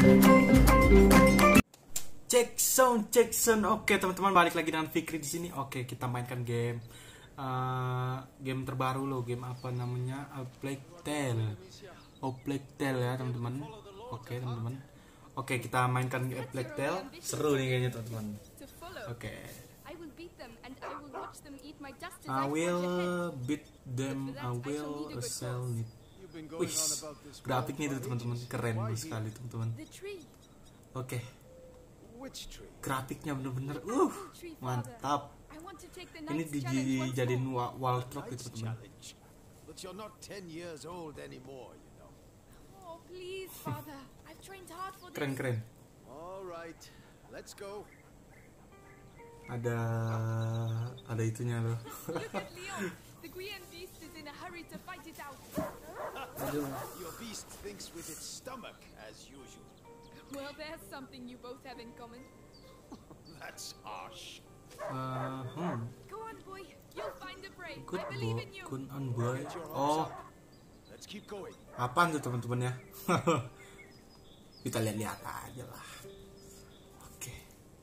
Cek sound. Oke teman-teman, balik lagi dengan Fikri di sini. Oke, kita mainkan game terbaru loh. Game apa namanya? A Plague Tale ya teman-teman. Oke teman-teman. Oke, kita mainkan A Plague Tale. Seru nih kayaknya teman-teman. Oke. I will beat them. I will sell it. Wih, grafiknya itu teman-teman keren sekali teman-teman. Oke. Grafiknya bener-bener mantap. Ini dijadiin wall truck gitu teman. Keren. Ada itunya loh. Aduh. Well, there's something you both have in common. That's harsh. Go on, boy. You'll find the prey. Good I believe in you. boy. Oh, Let's keep going. apaan tuh teman-teman ya? Kita lihat aja lah. Oke.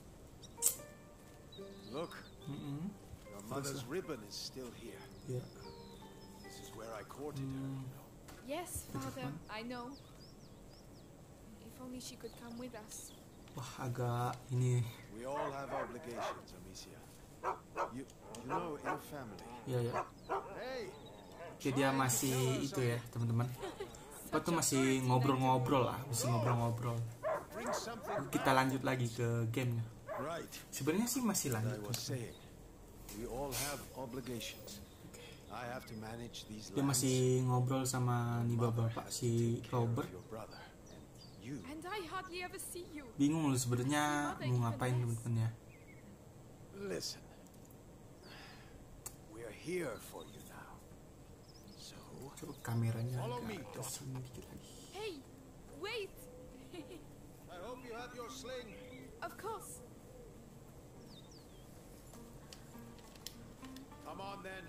Look, your mother's ribbon is still here. Yeah. This is where I courted her. Yes, father. I know. If only she could come with us. Wah, agak ini. We all have obligations, Amicia. You know, in a family. Ya. Hey, Oke, dia masih itu ya teman-teman. Apa tuh masih ngobrol-ngobrol lah, bring something. Kita lanjut lagi ke gamenya. Right. Sebenarnya sih masih I lanjut. was saying, we all have obligations. I have to manage these Dia lands. masih ngobrol sama nih bapak si Take care of Robert. your brother. You. And I hardly ever see you. Bingung loh sebenarnya mau ngapain teman-teman ya. Listen. We're here for you now. So, Coba kameranya Follow me, agak kesini dikit lagi. Hey, wait. I hope you have your sling. Of course. Come on then.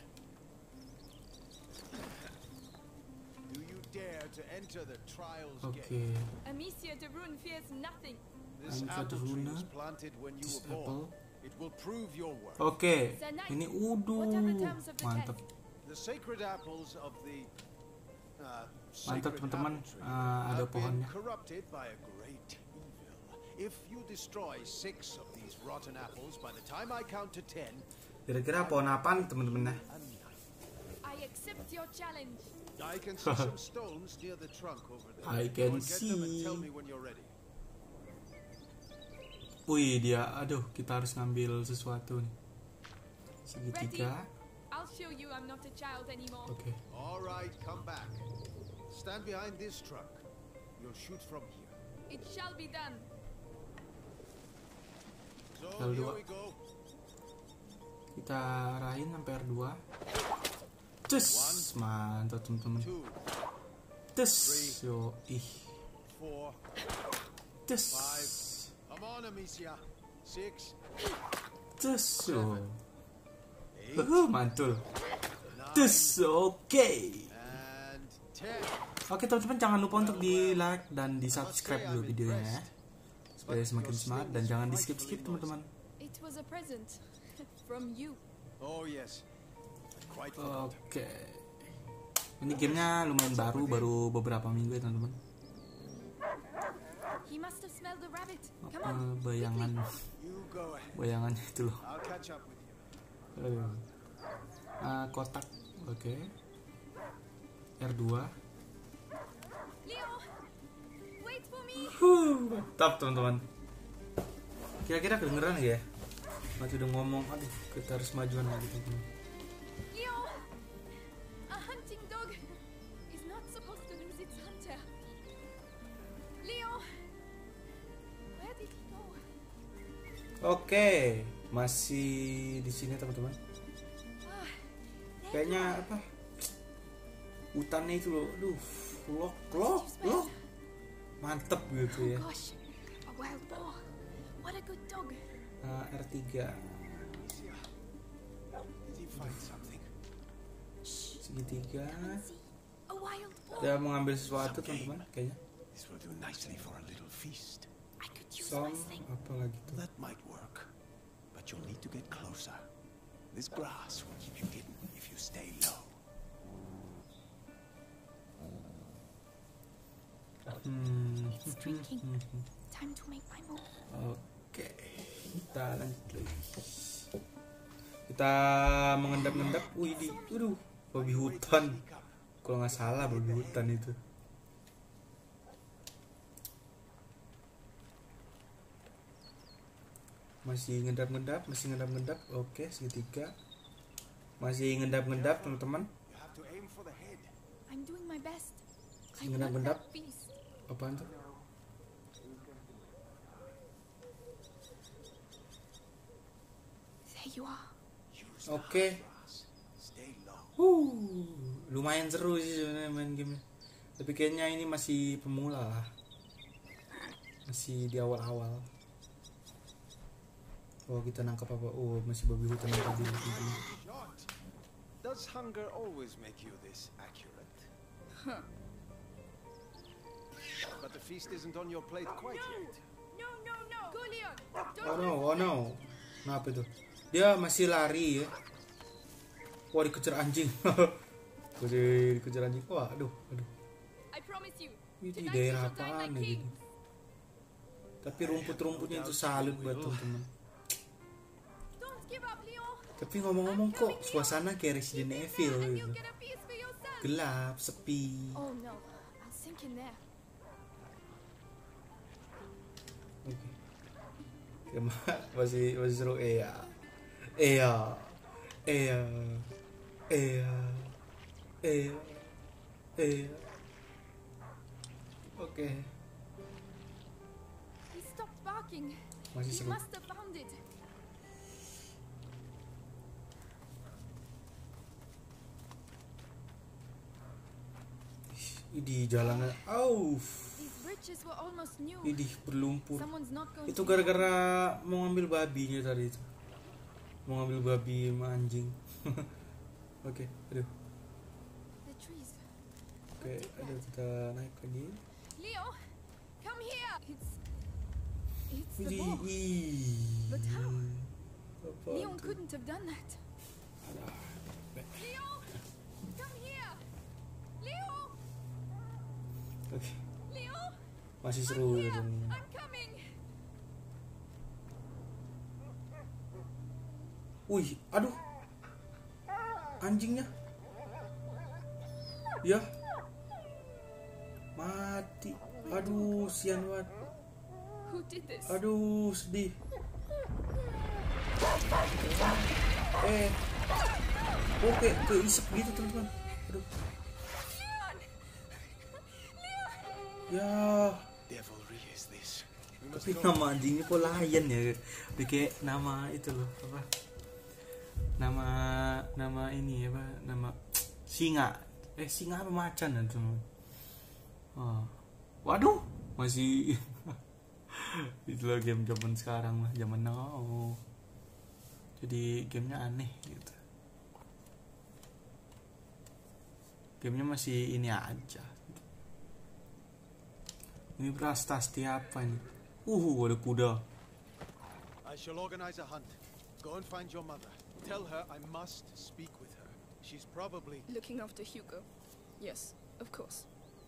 Do you dare to enter the trials Oke. gate? Amicia de Rune fears nothing. This Amicia apple de tree Rune, was planted when you this were born. apple. It will prove your worth. Oke, Sir Knight, ini what are the terms of the mantap. test? The sacred apples of the Mantap sacred teman-teman, apple tree ada have been pohonnya. corrupted by a great evil. If you destroy 6 of these rotten apples by the time I count to 10, Kira-kira pohon apaan teman-teman ya? I accept your challenge. I can see some stones near the trunk over there. I Go can and get them and see. tell me when you're ready. Wih dia, aduh kita harus ngambil sesuatu nih. Ready? Segitiga. I'll show you I'm not a child anymore. Oke. All right, come back. Stand behind this truck. You'll shoot from here. It shall be done. So Tinggal here dua. we go. Kita arahin sampai R2. Cus, mantap teman-teman. 2, Cus, yo, 4, cus, 5. Come on, Amicia. 6, cus, yo. 8, Mantul. 9, Cus, oke. and 10. Oke teman-teman, jangan lupa untuk di like dan di subscribe dulu videonya ya, supaya semakin semangat, dan jangan di skip teman-teman. It was a present from you. Oh yes. Quite forgot. Oke. Ini gamenya lumayan baru beberapa minggu ya teman-teman. He must have smelled the rabbit. Come on. Bayangan You go ahead. bayangannya itu loh. I'll catch up with you. Kotak, oke. R2. Leo, wait for me. Mantap teman-teman. Kira-kira kedengeran ya? Masih udah ngomong, aduh kita harus majuan lagi teman-teman. Leo, a hunting dog is not supposed to lose its hunter. Leo, where did he go? Oke, masih di sini teman-teman. Ah, Kayaknya apa? Hutannya itu loh, aduh, loh, mantep gitu ya. oh gosh, a wild boar. What a good dog. R3. Amicia, did he find something? Segitiga. See, a wild boar. Dia mau ngambil sesuatu teman-teman kayaknya. This will do nicely for a little feast. I could use Some my sling. apa lagi tuh? That might work, but you'll need to get closer. This grass will keep you hidden if you stay low. It's drinking. Time to make my move. Oke, kita lanjut lagi. Kita mengendap-endap. Wih, waduh, babi hutan. Kalau nggak salah babi hutan itu. Masih ngendap-ngendap. Oke, segitiga. Masih ngendap-ngendap, teman-teman. You have to aim for the head. I'm doing my best. I Ngendap-ngendap. want that beast. Apaan tuh? There you are. Use the Oke. grass. Stay low. Lumayan seru sih sebenarnya main game. Tapi kayaknya ini masih pemula lah. Masih di awal-awal. Oh, kita nangkap apa? Oh, masih babi hutan yang tadi. Shot. Does hunger always make you this accurate? But the feast isn't on your plate quite yet. No. Go, Leon. Oh no. Kenapa itu? Dia masih lari ya. Wah, dikejar anjing. Dikejar anjing. Wah, aduh. I promise you. Ini tonight daerah we shall dine apaan like ya gitu. kings. Tapi rumput-rumputnya itu salut buat teman-teman. Don't give up, Leon. Tapi ngomong-ngomong kok suasana kayak Resident Evil And gitu. you'll get a piece for yourself. Gelap, sepi. Oh no, I'll sink in there. Oke. Masih seru Iya. Oke. He stopped barking. Masih He seru. must have found it. Di jalannya. These bridges were almost new. Idih berlumpur. Someone's not going Itu to gara-gara mau ngambil babinya tadi itu. Mau ngambil babi sama anjing. Oke, aduh. the trees. Oke, aduh kita naik lagi. Leo, come here. It's the Widih, boar. But how? Apa Leon itu? couldn't have done that. Alah. Leo, come here. Leo, Oke, Leo, masih I'm seru ya, here. teman-teman. I'm coming. Wih, aduh. Anjingnya. Ya. Mati. Aduh, sian banget. Who did this? Aduh, sedih. Oke, keisep gitu teman-teman. Aduh. Ya, Devilry is this. tapi nama anjingnya kok lion ya? Udah kayak nama itu loh, apa? Nama ini apa? Nama singa. Singa apa macan ya, teman? Oh. Waduh, masih itu loh game zaman sekarang lah, zaman now. Jadi gamenya aneh gitu. Gamenya masih ini aja. Ini prastasti apa nih? Ada kuda. I shall organize a hunt. Go and find your mother. Tell her I must speak with her. She's probably... Looking after Hugo. Yes, of course.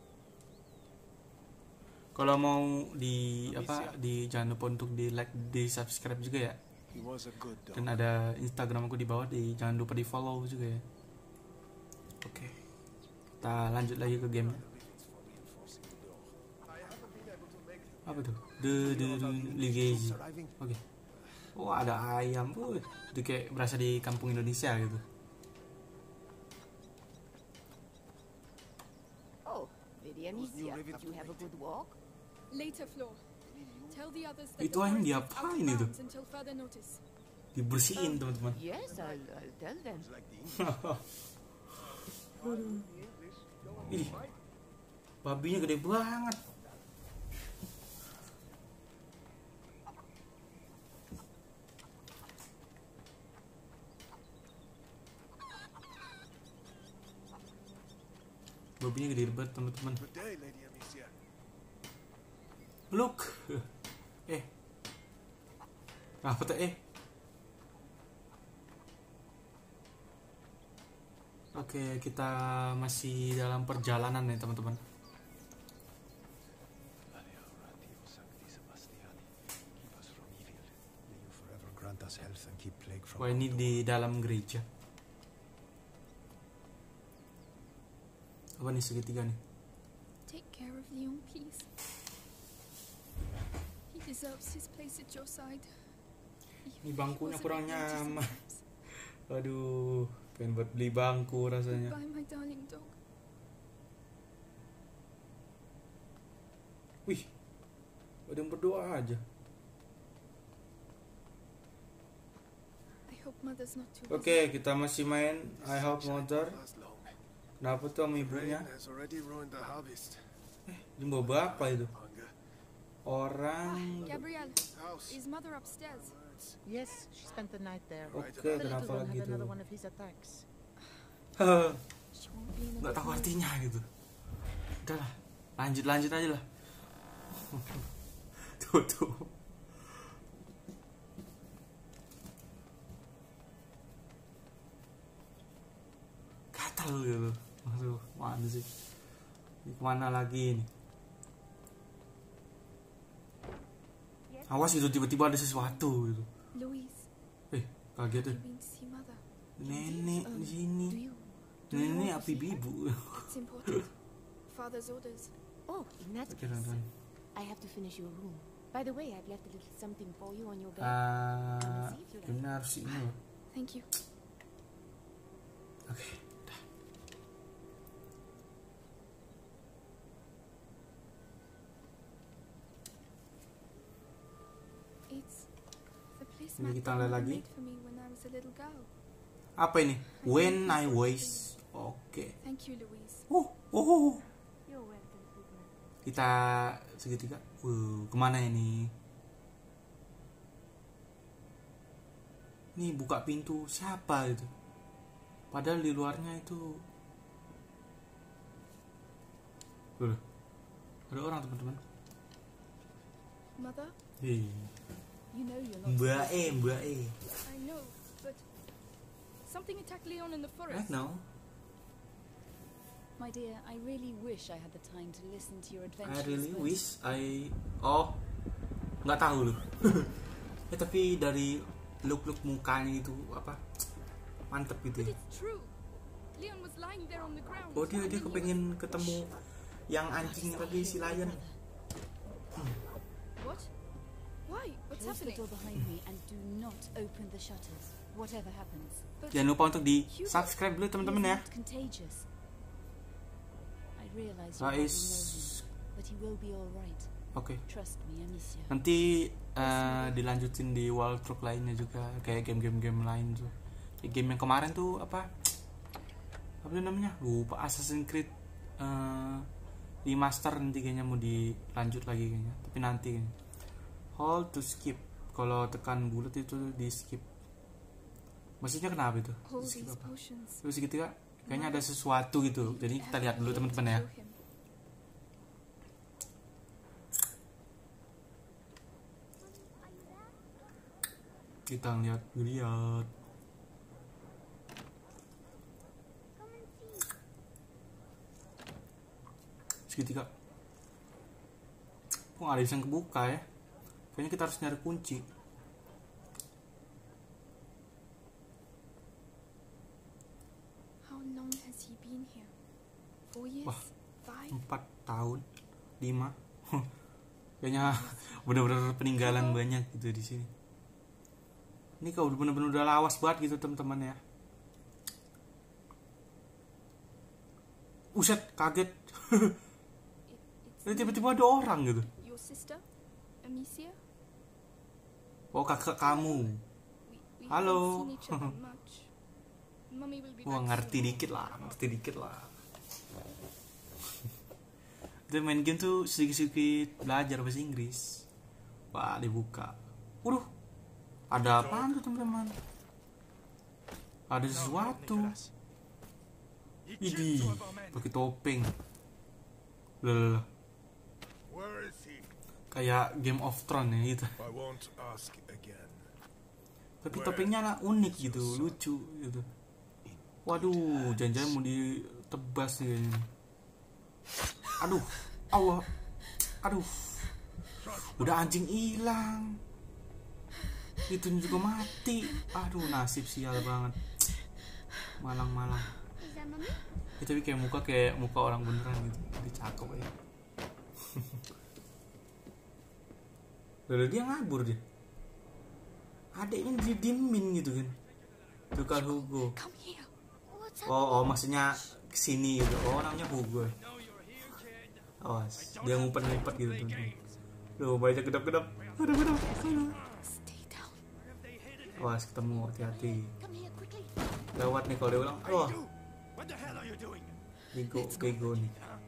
Kalau mau jangan lupa untuk di like, di subscribe juga ya. He was a good dog. Dan ada Instagram aku di bawah, jangan lupa di follow juga ya. Oke. Kita lanjut lagi ke game. Apa tuh? Ligazy. Oke. Oh, ada ayam. Itu kayak berasa di kampung Indonesia gitu. Oh, Lady Amicia, did you have a good walk? Later, Flo. Tell the others that Itu the ayam forest is diapain out of itu? bounds until further notice. Dibersihin, teman-teman. Yes, I'll tell them. Ih, babinya gede banget. Babinya gede banget, teman-teman. Good day, Lady Amicia. Look. Apa tuh Oke, kita masih dalam perjalanan nih teman-teman. Wah, ini di dalam gereja. Apa nih segitiga nih? Take care of Leon, please. He deserves his place at your side. Ini bangkunya kurang nyaman. Aduh, pengen buat beli bangku rasanya. Goodbye, my darling dog. Wih, ada yang berdoa aja. I hope mother's not too Oke, kita masih main I Hope Mother. Kenapa tuh sama ibunya? Ini bawa apa itu? Orang. Gabrielle, is mother upstairs? Yes, she spent the night there. Oke, The kenapa little one lagi had tuh? another one of his attacks. She won't be in a Nggak good tahu mood. artinya gitu. Udahlah, lanjut aja lah. tuh. Gatal gitu. Aduh, mana sih? Ini kemana lagi nih? Awas itu tiba-tiba ada sesuatu gitu. Louise, Kaget have deh. you been to see mother? Nenek di sini. Do you Nenek want to api see her? bibu. It's important. Father's orders. Oh, in that Oke, case, teman-teman. I have to finish your room. By the way, I've left a little something for you on your bed. See if you like. Ini harus ini loh. Thank you. Oke. It's the place Ini my kita lihat grandmother lagi. made for me when I was a little girl. Apa ini? When I was. Oke. Thank you, Louise. You're welcome, sweetheart. Kita segitiga. Kemana ini? Nih buka pintu siapa itu? Padahal di luarnya itu. Ada orang teman-teman. Mother, Hei. you know you're not. Mbak supposed E. to- I know, but something attacked Leon in the I forest. know. My dear, I really wish I had the time to listen to your I adventures. really but wish nggak tahu loh. Tapi dari look mukanya itu apa mantep gitu But ya. it's true. Leon was lying there on the ground. Oh dia and then he kepengen ketemu yang anjingnya tadi si Lion. What? Why? What's Close the happening? door behind me and do not open the shutters, whatever happens. Jangan lupa untuk di subscribe dulu teman-teman He ya. is not contagious. I realize you Guys. hardly know him, but he will be all right. Oke. Trust me, Amicia. Nanti dilanjutin di walkthrough lainnya juga kayak game lain tuh. Kayak game yang kemarin tuh apa namanya? Lupa. Assassin's Creed remaster nanti kayaknya mau dilanjut lagi kayaknya. Tapi nanti kayaknya. Hold to skip. Kalau tekan bulat itu di skip. Maksudnya kenapa itu? Hold Di skip these apa? potions. Terus segitiga kayaknya ada sesuatu gitu. Jadi kita lihat dulu teman-teman ya. Kita lihat. Segitiga. Kok nggak ada yang kebuka ya? Kayaknya kita harus nyari kunci. How long has he been here? 4 years? Wah. 5? 4 tahun 5 kayaknya benar-benar peninggalan banyak gitu di sini. Ini kau benar-benar udah lawas banget gitu teman-teman ya. Uset, kaget. It's Tiba-tiba ada orang gitu. your sister, Amicia? Oh, kakak kamu. We Halo. haven't seen each other much. Mommy will be Wah, back ngerti soon. dikit lah. Itu main game tuh sedikit-sedikit belajar bahasa Inggris. Wah, dibuka. Waduh, ada apaan tuh teman-teman? Ada sesuatu. Idi, pakai topeng. Lah. kayak Game of Thrones ya gitu. I won't ask again. Tapi topengnya lah unik gitu, lucu gitu. Waduh, jangan-jangan mau ditebas nih kayaknya. Aduh, Allah. Aduh. Udah anjing hilang. Itu juga mati. Aduh, nasib sial banget. Malang-malang. Tapi kayak muka orang beneran gitu. Dicakep aja. Lalu dia ngabur dia. Adeknya didiemin gitu kan. Tuh kan Hugo. Oh, maksudnya kesini gitu. Oh, namanya Hugo. Oh, dia ngumpet-ngumpet gitu tuh. Loh, banyak kedap-kedap. Aduh. Awas, ketemu, hati-hati. Lewat nih kalau dia ulang. Wah. Bego nih.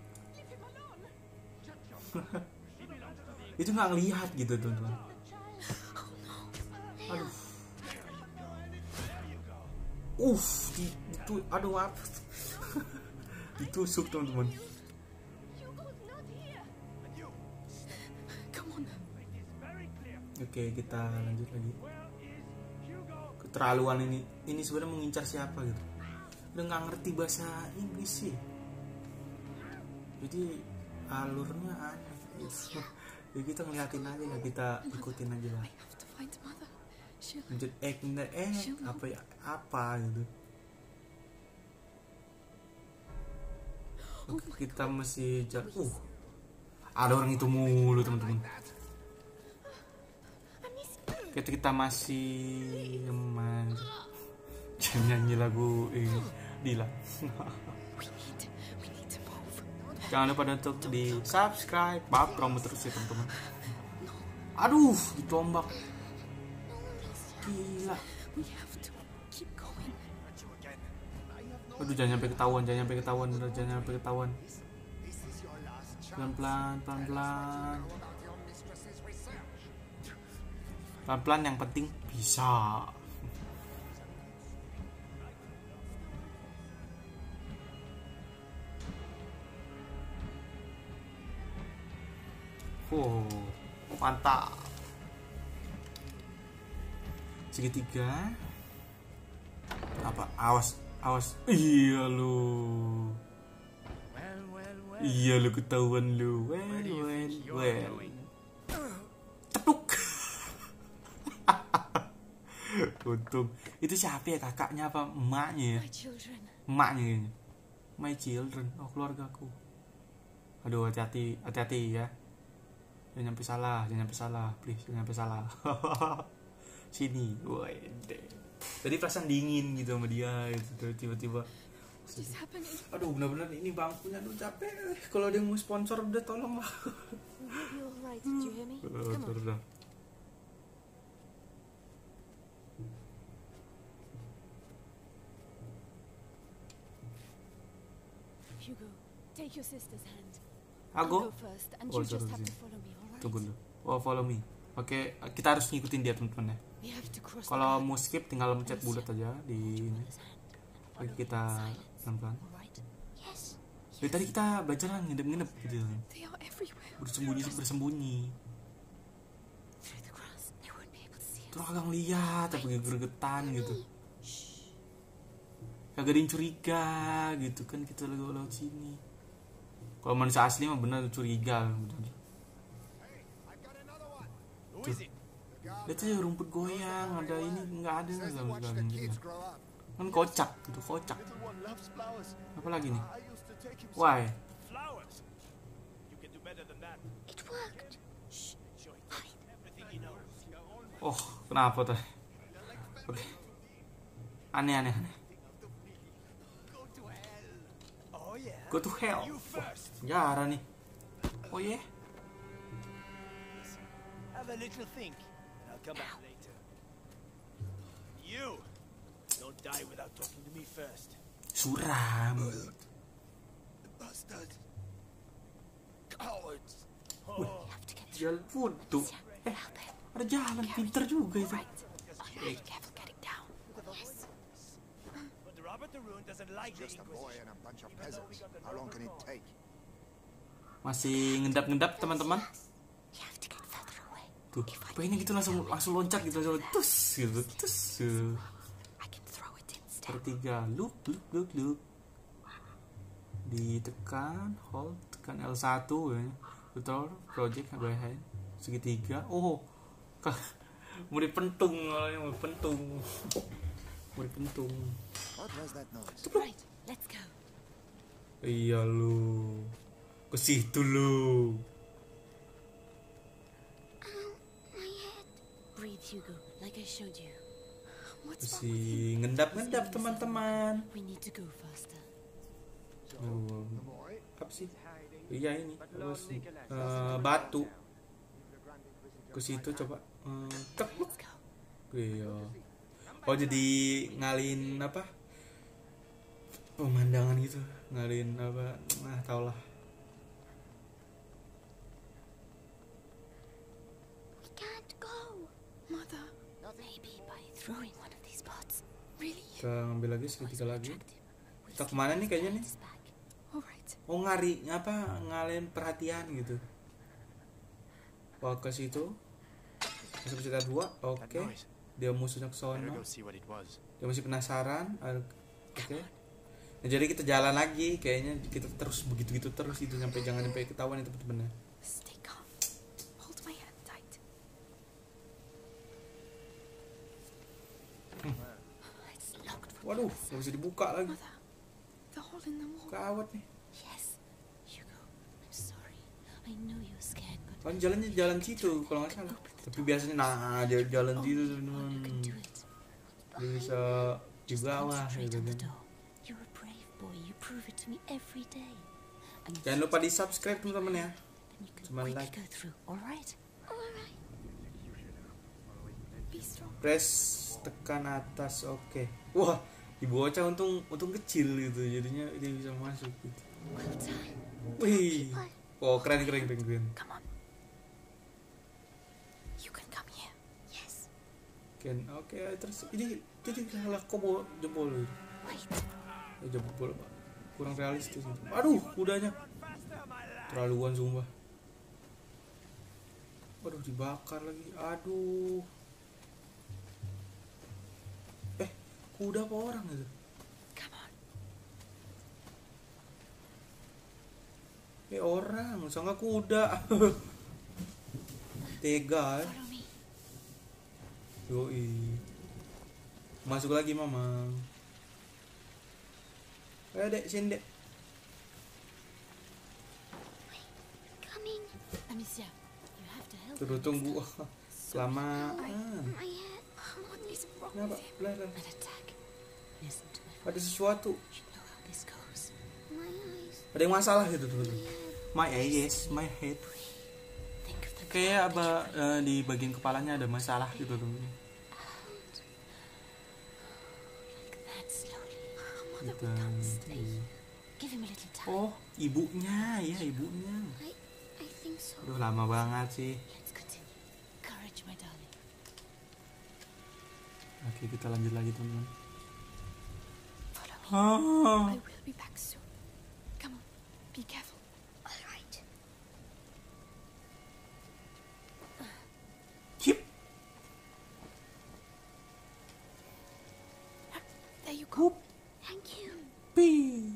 Itu nggak ngelihat gitu teman-teman. Aduh. Itu aduh apa? Ditusuk teman-teman. Oke, kita lanjut lagi. Keterlaluan ini sebenarnya mengincar siapa gitu. Udah nggak ngerti bahasa Inggris sih. Jadi alurnya aneh gitu. Ya kita ngeliatin aja lah, kita ikutin aja lah. Lanjut apa gitu. Kita masih jalan. Ada orang itu mulu teman-teman. Kita masih nyaman. Jangan nyanyi lagu ini Dila. Jangan lupa untuk di subscribe, promo terus ya teman-teman. Aduh, ditombak. Gila. Aduh, jangan sampai ketahuan. Pelan-pelan yang penting bisa. Mantap. Segitiga. Apa? Awas. Iya lu ketahuan lu. Well. Tepuk. Untung. Itu siapa ya, kakaknya apa emaknya ya? Emaknya kayaknya. My children. Oh, keluargaku. Aduh, hati-hati ya. Jangan sampai salah, please, jangan sampai salah. Sini, wede. Tadi perasaan dingin gitu sama dia, gitu tiba-tiba. Aduh, benar-benar ini bangkunya aduh capek. Kalau dia mau sponsor udah tolong lah. Hugo, take your sister's hand. Aku? First, and you just have to follow me, alright? Tunggu dulu. Oh, follow me. Oke, kita harus ngikutin dia teman-teman ya. Kalau mau skip tinggal mencet bulat aja di ini. Oke, kita pelan-pelan. Dari tadi kita belajar nginep gitu. Bersembunyi. Terus agak ngeliat tapi gregetan gitu. Kagak ada yang curiga gitu kan, kita lewat sini. Kalau manusia asli mah benar curiga. Tuh. Lihat aja rumput goyang, ada ini nggak ada sama sekali. Kan kocak. Apa lagi nih? Why? Oh, kenapa tadi? Oke. Aneh. Go to hell. Penjara nih. Oh yeah. Have a little think. I'll come back later. You don't die without talking to me first. Suram. Bastard. Cowards. Jalan bodoh. Ada jalan pinter juga itu. Masih ngendap-ngendap teman-teman. tuh pengennya gitu langsung loncat gitu langsung tus gitu tus gitu. I can throw it instead. Pertiga look ditekan hold tekan L1 ya tutor project go ahead segitiga murid pentung What was that noise? Right, let's go. iya lu ke situ lu Breathe, Hugo, like I showed you. What's wrong? si ngendap teman-teman. We need to go faster. Apa sih iya ini terus batu ke situ coba tek lu. Let's go. Iya. Oh jadi ngalin apa? Pemandangan gitu, ngalin apa? Nah, tau lah. We can't go. Mother, Maybe by throwing one of these pots. really? Kita ngambil lagi segitiga lagi. Kita kemana nih kayaknya nih? Alright. Oh ngalin perhatian gitu. Ke situ. Masuk cerita 2. Oke. Dia musuhnya ke sono. see what it was. Dia masih penasaran. Oke. Nah, jadi kita jalan lagi, kayaknya kita terus begitu terus itu sampai jangan sampai ketahuan itu teman-teman. Stay calm. Hold my hand tight. It's locked from Waduh, nggak bisa dibuka lagi. Mother, the hole in the wall. Kawat nih. Yes. Hugo, I'm sorry. I know you're scared, but Kan jalannya jalan situ kalau nggak salah. Tapi biasanya dia jalan situ you teman. can do it. Dia bisa di bawah Concentrate gitu on the kan. door. You're a brave boy. You prove it to me every day. And if Jangan lupa di subscribe teman-teman ya. then you can Cuma quickly like. go through. All right. Alright. Be strong. Press tekan atas, oke. Wah, di bocah untung kecil gitu, jadinya dia bisa masuk gitu. Well done. Wih, oh keren. Come on. You can come here. Yes. Oke, terus ini salah kok jempol. Wait. Jempol kurang realistis gitu. Aduh, kudanya terlaluan sumpah. Waduh, dibakar lagi. Aduh. Kuda apa orang itu? Come on. Orang, sangka kuda. Tega. Follow me. Yoi. Masuk lagi mama. Ayo dek, sini dek. Coming. Amicia, you have to help. Terus tunggu. Kelamaan. My head. What is wrong Kenapa? with him? Belah. An attack. Listen to my Ada sesuatu. You know how this goes. My eyes. Ada yang masalah gitu teman-teman. My head. Think of the Kayak di bagian kepalanya ada masalah gitu teman-teman. like that slowly. Gitu. Give him a little time. Oh, ibunya. I think so. Aduh, lama banget sih. Let's continue. Courage, my darling. Oke, kita lanjut lagi teman-teman. Follow me. Ah. I will be back soon. Come on. Be careful. Alright. Hip. There you go. Hup. Thank you. Pi.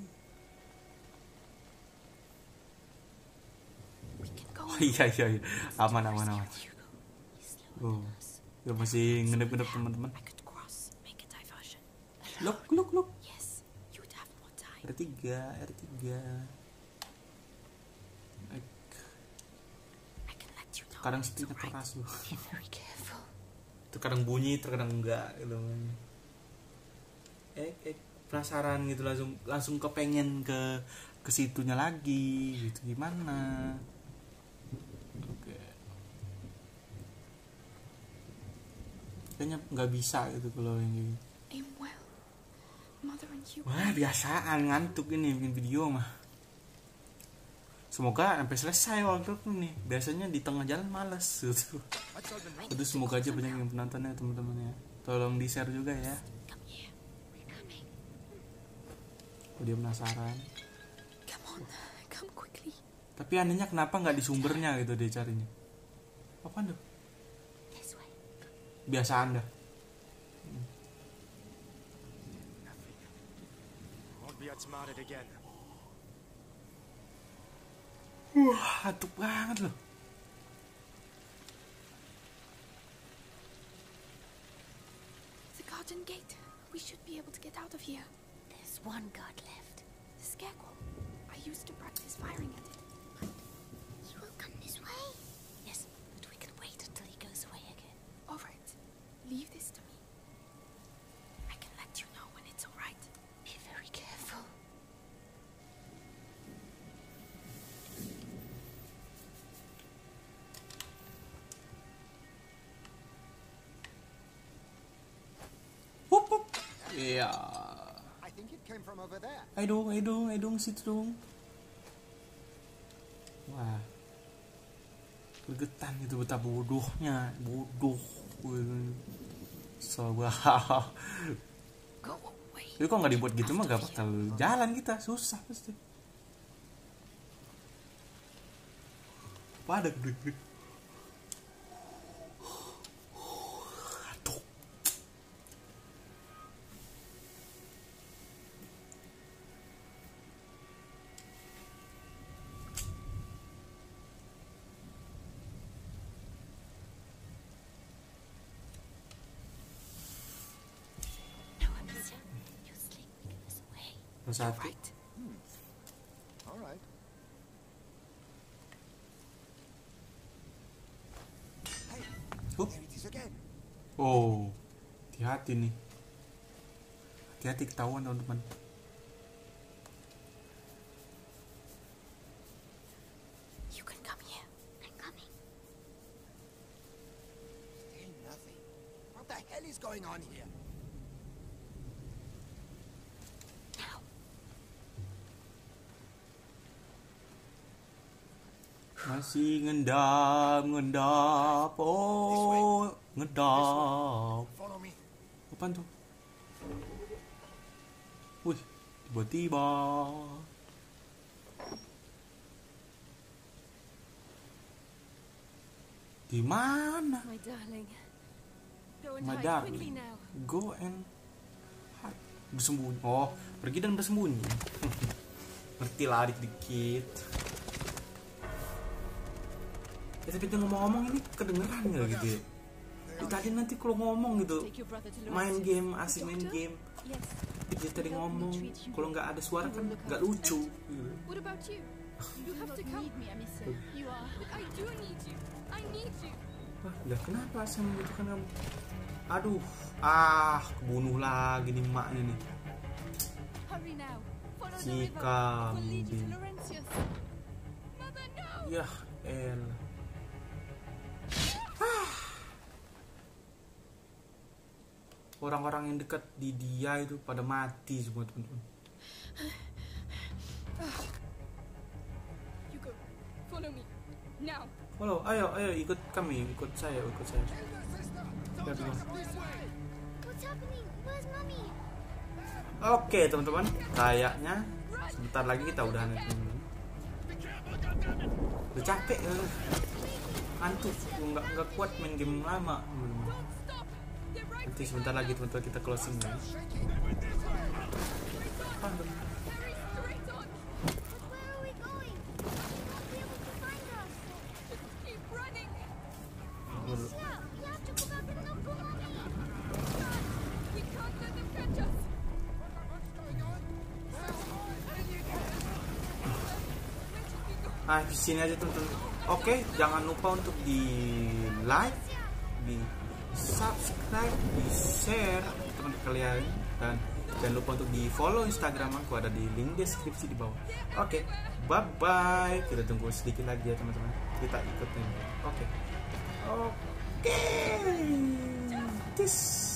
We can go. Oh iya. Aman. Hugo, he's slower Oh. than us. Ya masih ngendep-ngendep teman-teman. I could cross. Make a diversion. Look. Yes. You'd have more time. R3. I can let you know. Kadang when it's setirnya alright. keras loh. Be very careful. Terkadang bunyi, terkadang enggak gitu. Penasaran gitu langsung kepengen ke situnya lagi gitu gimana. Oke. Kayaknya nggak bisa gitu kalau yang gini. Aim well. Mother and you. Wah, biasaan ngantuk ini bikin video mah. Semoga sampai selesai waktu itu nih. Biasanya di tengah jalan males gitu. Itu semoga aja banyak yang penontonnya teman-teman ya. Tolong di-share juga ya. Come here. We're coming. Kalau dia penasaran. Come on. Come quickly. Tapi anehnya kenapa nggak di sumbernya gitu dia carinya. Apaan tuh? biasa Anda. Won't be outsmarted again. Atuk banget loh. The garden gate. We should be able to get out of here. There's one guard left. The scarecrow. I used to practice firing at it. He will come this way? Yes, but we can wait until he goes away again. All right. Leave this to me. I can let you know when it's all right. Be very careful. Hup, hup. Iya. I think it came from over there. Ayo dong, situ dong. Wah. Gregetan gitu betapa bodohnya, bodoh. Sobat. Go away. Tapi kok nggak dibuat gitu mah gak bakal jalan kita, susah pasti. Pada gede-gede. Aduh. No, Amicia. Your sling will give us away. Nomor satu. Right. All right. Hey, Hup. there it is again. Oh, hati-hati nih. Hati-hati ketahuan teman-teman. You can come here. I'm coming. Still nothing. What the hell is going on here? Now. Masih ngendap, oh ngedap. Follow me. Apaan tuh? Wih, tiba-tiba. Di mana? My darling. Go and My hide darling. quickly now. Go and hide. Bersembunyi. Oh, pergi dan bersembunyi. Ngerti lah dikit. Ya tapi tuh ngomong-ngomong ini kedengeran nggak gitu ya? Tadi nanti kalau ngomong gitu, Take your brother to main Laurentius. game, asik main Doctor? game. Yes. Dia tadi ngomong, kalau nggak ada suara kan nggak lucu. Gitu. What about you? You have to come. Need me, Amicia. You are. I do need you. I need you. Wah, ya kenapa saya membutuhkan kamu? Aduh, kebunuh lagi nih maknya nih. Hurry now. Follow the Si river. It will lead you to kambing. Laurentius. Mother, no. Ya, elah. Orang-orang yang dekat di dia itu pada mati semua teman-teman. You go. Follow me. Now. Halo, ayo ikut kami, ikut saya. Lihat dulu. What's happening? Where's Mommy? Oke teman-teman, kayaknya sebentar lagi kita udahan ya, teman-teman. Udah capek, ngantuk, nggak kuat main game lama. Stop. They're right. Nanti sebentar lagi teman-teman kita closing ya. Very straight on. Where are we going? They won't be able to find us. Just keep running. Amicia, we have to go back and look for Mommy. We can't let them catch us. Nah, di sini aja teman-teman. Oke, jangan lupa untuk di like, di subscribe, di share teman kalian, dan jangan lupa untuk di follow Instagram aku, ada di link deskripsi di bawah. Oke, bye bye. Kita tunggu sedikit lagi ya teman-teman. Kita ikutin. Oke. This.